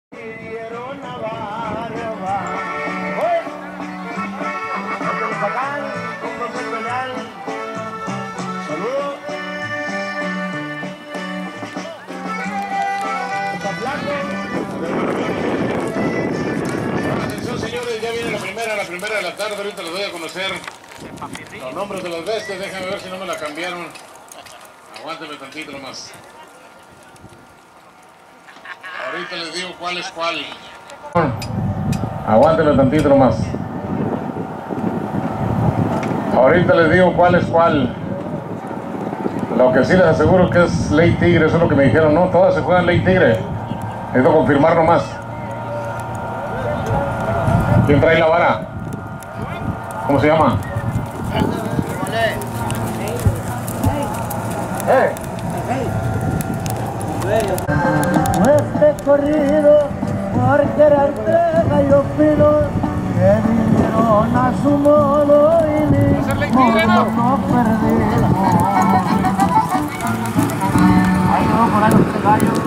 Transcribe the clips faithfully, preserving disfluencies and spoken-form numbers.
Atención, señores, ya viene la primera, la primera de la tarde. Ahorita les voy a conocer los nombres de las bestias. Déjenme ver si no me la cambiaron. Aguánteme tantito nomás. Ahorita les digo cuál es cuál. Aguánteme tantito nomás. Ahorita les digo cuál es cuál. Lo que sí les aseguro que es Ley Tigre, eso es lo que me dijeron. No, todas se juegan Ley Tigre. Necesito confirmar nomás. ¿Quién trae la vara? ¿Cómo se llama? ¡Eh! Este corrido, porque era entrega y los pinos que vinieron a su modo y ni modo no perdimos. Ahí vamos por ahí los gallos.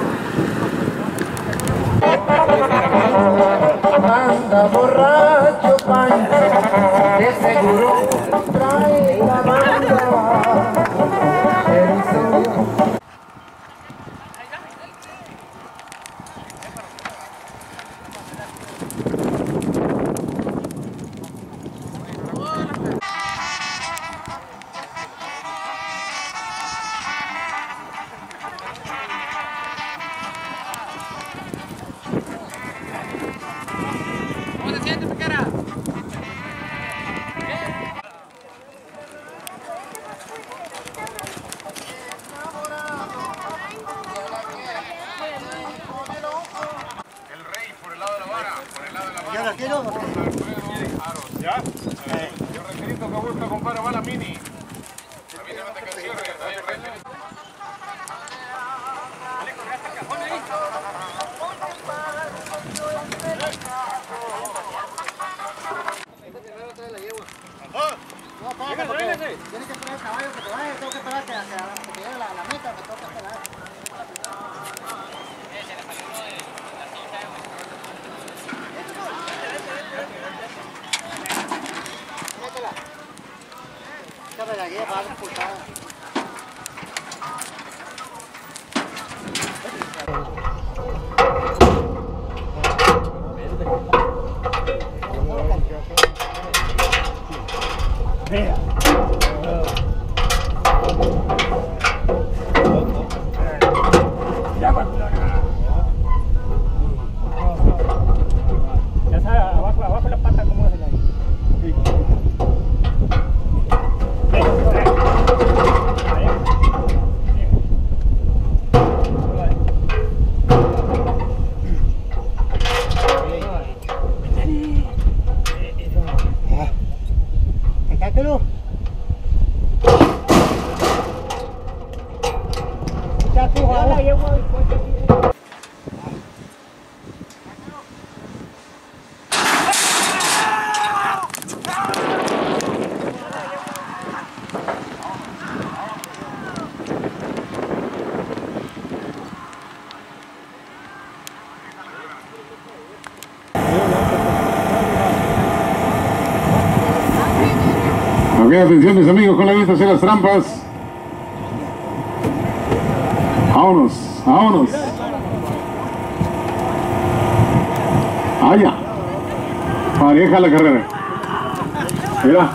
Anda borracho, Pancho, de seguro trae la banda. ¿Ya la quiero? ¿Ya? Yo requerito que busca, compadre, va la mini. La mini no te canciones, ahí el rey. No, espérate, porque tienes que esperar el caballo que te vaya, tengo que esperar que, que, que llegue la, la meta, me toca esperar. Déjame la guía para dar pulsada. Vea. Ya sabe, abajo, abajo la pata, ¿cómo es ahí? Sí. Sacátelo. Ya tú, ojalá llevo el coche aquí. Ok, atención mis amigos, con la vista hacia las trampas. Vámonos, vámonos. Allá. Pareja la carrera. Mira.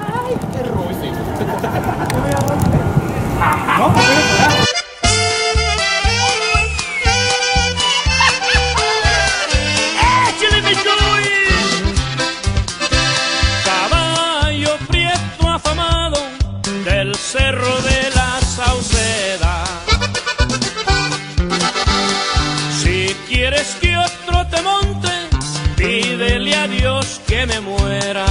Caballo prieto afamado del cerro de la Sauceda. Si quieres que otro te monte, pídele a Dios que me muera.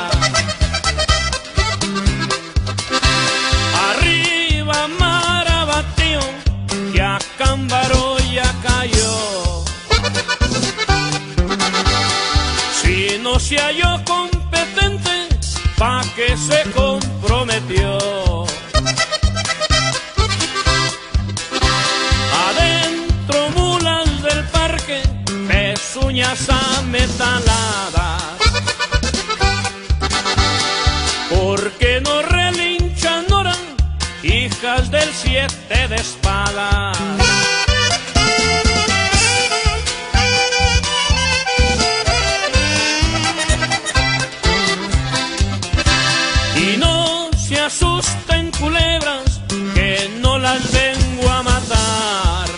Arriba Marabatío, que a Cámbaro ya cayó. Si no se halló competente, pa' que se comprometió. Adentro mulas del parque, hijas del siete de espadas. Y no se asusten, culebras, que no las vengo a matar.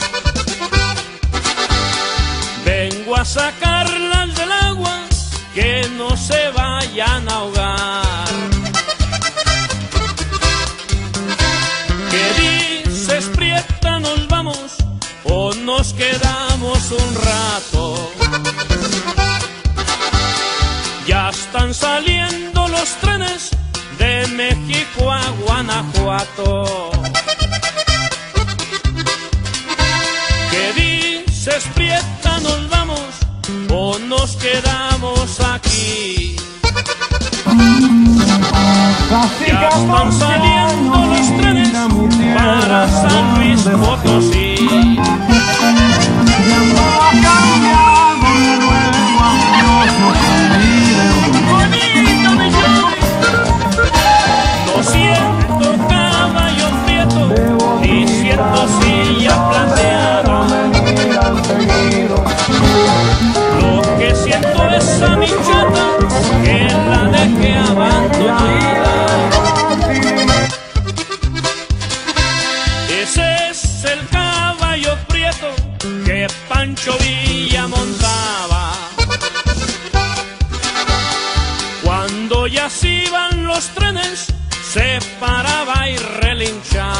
Vengo a sacarlas del agua, que no se vayan a ahogar. ¿Qué dices, Prieta? ¿Nos vamos o nos quedamos un rato? Ya están saliendo los trenes de México a Guanajuato. ¿Qué dices, Prieta? ¿Nos vamos o nos quedamos aquí? Ya están saliendo los trenes para San Luis Potosí. No siento caballo prieto, ni siento silla plateada. Lo que siento es a mi chata, que la dejé abandonada. Ese es el caballo prieto que Pancho Villa montaba. Cuando ya se iban los trenes, se paraba y relinchaba.